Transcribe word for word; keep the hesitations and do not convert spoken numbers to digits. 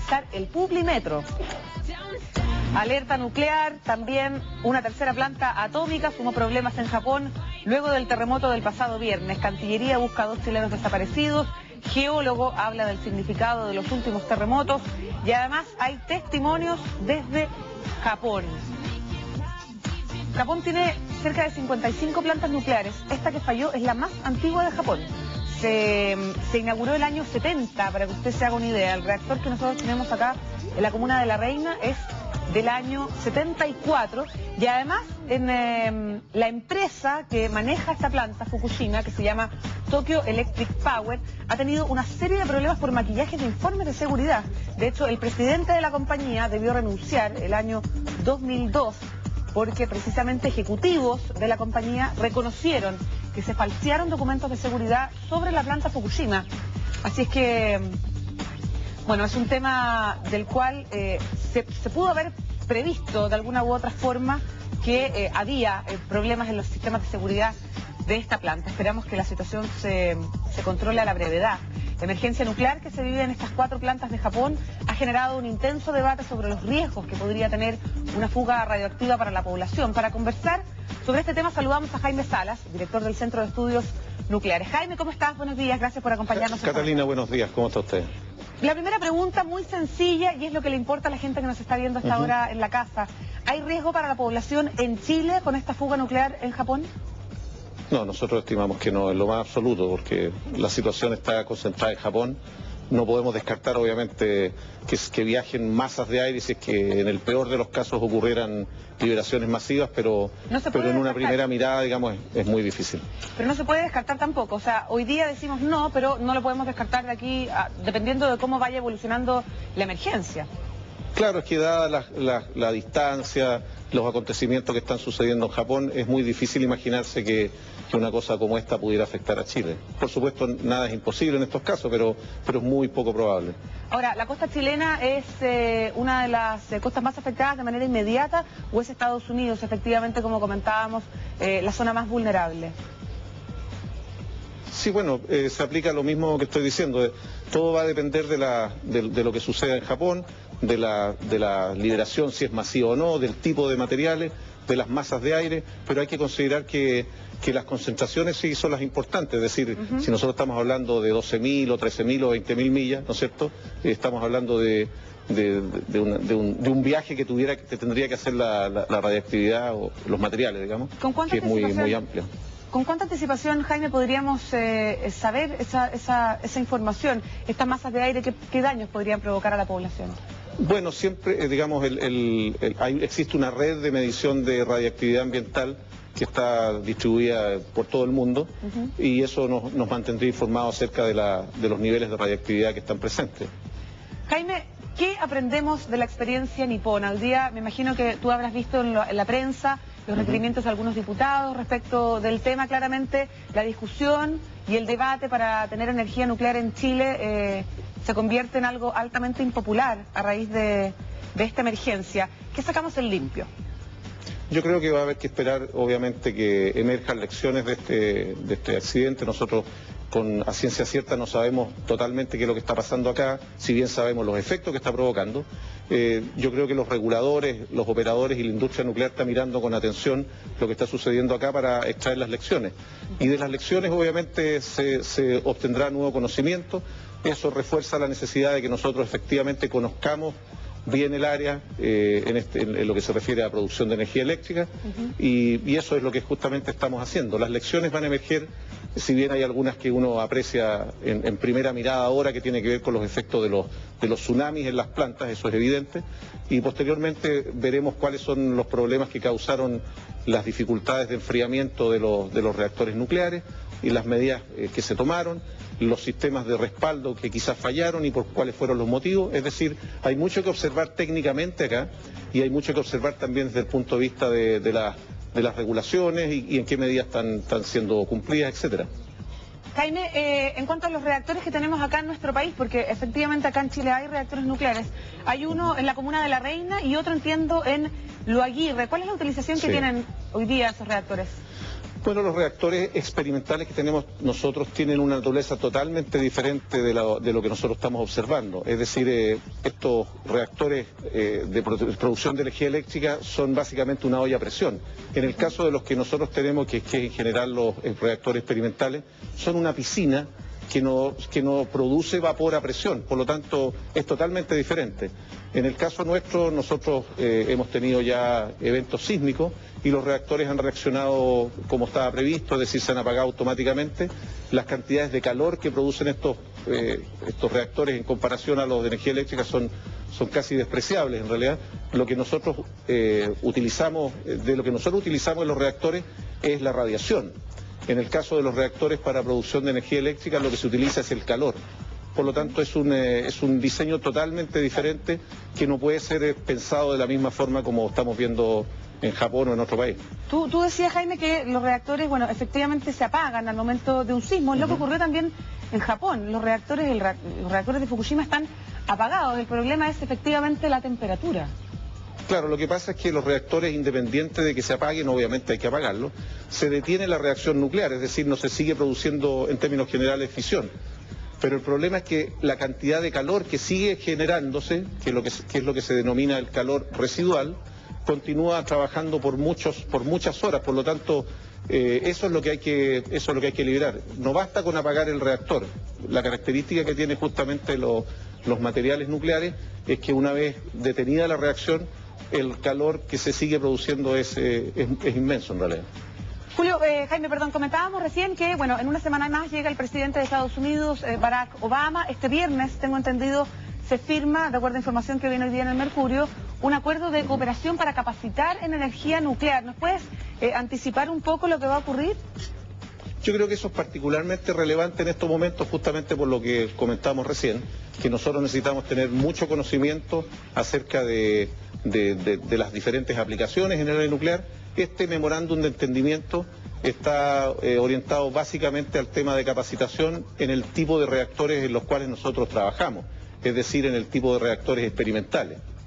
realizar el Publimetro. Alerta nuclear, también una tercera planta atómica sumó problemas en Japón luego del terremoto del pasado viernes. Cancillería busca a dos chilenos desaparecidos, geólogo habla del significado de los últimos terremotos y además hay testimonios desde Japón. Japón tiene cerca de cincuenta y cinco plantas nucleares. Esta que falló es la más antigua de Japón. Se, se inauguró el año setenta, para que usted se haga una idea. El reactor que nosotros tenemos acá en la comuna de La Reina es del año setenta y cuatro y además en eh, la empresa que maneja esta planta, Fukushima, que se llama Tokyo Electric Power, ha tenido una serie de problemas por maquillajes de informes de seguridad. De hecho, el presidente de la compañía debió renunciar el año dos mil dos porque precisamente ejecutivos de la compañía reconocieron que se falsearon documentos de seguridad sobre la planta Fukushima. Así es que, bueno, es un tema del cual eh, se, se pudo haber previsto de alguna u otra forma que eh, había eh, problemas en los sistemas de seguridad de esta planta. Esperamos que la situación se, se controle a la brevedad. La emergencia nuclear que se vive en estas cuatro plantas de Japón ha generado un intenso debate sobre los riesgos que podría tener una fuga radioactiva para la población. Para conversar sobre este tema saludamos a Jaime Salas, director del Centro de Estudios Nucleares. Jaime, ¿cómo estás? Buenos días, gracias por acompañarnos. Catalina, buenos días, ¿cómo está usted? La primera pregunta muy sencilla y es lo que le importa a la gente que nos está viendo hasta uh-huh. ahora en la casa. ¿Hay riesgo para la población en Chile con esta fuga nuclear en Japón? No, nosotros estimamos que no, en lo más absoluto, porque la situación está concentrada en Japón. No podemos descartar, obviamente, que, que viajen masas de aire si es que en el peor de los casos ocurrieran liberaciones masivas, pero, no pero en una descartar. primera mirada, digamos, es, es muy difícil. Pero no se puede descartar tampoco. O sea, hoy día decimos no, pero no lo podemos descartar de aquí, a, dependiendo de cómo vaya evolucionando la emergencia. Claro, es que dada la, la, la distancia, los acontecimientos que están sucediendo en Japón, es muy difícil imaginarse que, que una cosa como esta pudiera afectar a Chile. Por supuesto, nada es imposible en estos casos, pero, pero es muy poco probable. Ahora, ¿la costa chilena es eh, una de las eh, costas más afectadas de manera inmediata o es Estados Unidos, efectivamente, como comentábamos, eh, la zona más vulnerable? Sí, bueno, eh, se aplica lo mismo que estoy diciendo. Todo va a depender de, la, de, de lo que suceda en Japón, de la, de la liberación, si es masiva o no, del tipo de materiales, de las masas de aire, pero hay que considerar que, que las concentraciones sí son las importantes. Es decir, uh-huh. si nosotros estamos hablando de doce mil o trece mil o veinte mil millas, ¿no es cierto? Eh, estamos hablando de, de, de, una, de, un, de un viaje que, tuviera, que tendría que hacer la, la, la radiactividad o los materiales, digamos, ¿Con cuánta que es muy, muy amplio. ¿Con cuánta anticipación, Jaime, podríamos eh, saber esa, esa, esa información? Estas masas de aire, ¿qué, qué daños podrían provocar a la población? Bueno, siempre, eh, digamos, el, el, el, hay, existe una red de medición de radiactividad ambiental que está distribuida por todo el mundo uh-huh. y eso nos, nos mantendría informados acerca de, la, de los niveles de radiactividad que están presentes. Jaime, ¿qué aprendemos de la experiencia nipona? Al día, me imagino que tú habrás visto en, lo, en la prensa los requerimientos de algunos diputados respecto del tema, claramente la discusión y el debate para tener energía nuclear en Chile eh, se convierte en algo altamente impopular a raíz de, de esta emergencia. ¿Qué sacamos en limpio? Yo creo que va a haber que esperar, obviamente, que emerjan lecciones de este, de este accidente. Nosotros, con a ciencia cierta, no sabemos totalmente qué es lo que está pasando acá, si bien sabemos los efectos que está provocando. Eh, yo creo que los reguladores, los operadores y la industria nuclear están mirando con atención lo que está sucediendo acá para extraer las lecciones. Y de las lecciones, obviamente, se, se obtendrá nuevo conocimiento. Eso refuerza la necesidad de que nosotros efectivamente conozcamos bien el área eh, en, este, en, en lo que se refiere a producción de energía eléctrica uh-huh. y, y eso es lo que justamente estamos haciendo. Las lecciones van a emerger, si bien hay algunas que uno aprecia en, en primera mirada ahora que tiene que ver con los efectos de los, de los tsunamis en las plantas, eso es evidente, y posteriormente veremos cuáles son los problemas que causaron las dificultades de enfriamiento de los, de los reactores nucleares y las medidas eh, que se tomaron, los sistemas de respaldo que quizás fallaron y por cuáles fueron los motivos. Es decir, hay mucho que observar técnicamente acá y hay mucho que observar también desde el punto de vista de, de, la, de las regulaciones y, y en qué medidas están, están siendo cumplidas, etcétera. Jaime, eh, en cuanto a los reactores que tenemos acá en nuestro país, porque efectivamente acá en Chile hay reactores nucleares, hay uno en la comuna de La Reina y otro, entiendo, en Lo Aguirre. ¿Cuál es la utilización que sí. tienen hoy día esos reactores? Bueno, los reactores experimentales que tenemos nosotros tienen una naturaleza totalmente diferente de lo, de lo que nosotros estamos observando. Es decir, eh, estos reactores eh, de producción de energía eléctrica son básicamente una olla a presión. En el caso de los que nosotros tenemos, que es que en general los eh, reactores experimentales, son una piscina que no, que no produce vapor a presión, por lo tanto es totalmente diferente. En el caso nuestro, nosotros eh, hemos tenido ya eventos sísmicos y los reactores han reaccionado como estaba previsto, es decir, se han apagado automáticamente. Las cantidades de calor que producen estos, eh, estos reactores en comparación a los de energía eléctrica son, son casi despreciables en realidad. Lo que nosotros eh, utilizamos, de lo que nosotros utilizamos en los reactores es la radiación. En el caso de los reactores para producción de energía eléctrica lo que se utiliza es el calor. Por lo tanto es un, eh, es un diseño totalmente diferente que no puede ser eh, pensado de la misma forma como estamos viendo en Japón o en otro país. Tú, tú decías, Jaime, que los reactores, bueno, efectivamente se apagan al momento de un sismo. Es lo que ocurrió también en Japón. Los reactores, el, los reactores de Fukushima están apagados. El problema es efectivamente la temperatura. Claro, lo que pasa es que los reactores, independientes de que se apaguen, obviamente hay que apagarlos, se detiene la reacción nuclear, es decir, no se sigue produciendo en términos generales fisión. Pero el problema es que la cantidad de calor que sigue generándose, que es lo que, que, es lo que se denomina el calor residual, continúa trabajando por, muchos, por muchas horas, por lo tanto, eh, eso, es lo que hay que, eso es lo que hay que liberar. No basta con apagar el reactor. La característica que tiene justamente lo, los materiales nucleares es que una vez detenida la reacción, el calor que se sigue produciendo es, eh, es, es inmenso en realidad. Julio, eh, Jaime, perdón, comentábamos recién que, bueno, en una semana más llega el presidente de Estados Unidos, eh, Barack Obama. Este viernes, tengo entendido, se firma, de acuerdo a información que viene hoy día en el Mercurio, un acuerdo de cooperación para capacitar en energía nuclear. ¿Nos puedes eh, anticipar un poco lo que va a ocurrir? Yo creo que eso es particularmente relevante en estos momentos, justamente por lo que comentamos recién, que nosotros necesitamos tener mucho conocimiento acerca de, de, de, de las diferentes aplicaciones en el área nuclear. Este memorándum de entendimiento está eh, orientado básicamente al tema de capacitación en el tipo de reactores en los cuales nosotros trabajamos, es decir, en el tipo de reactores experimentales.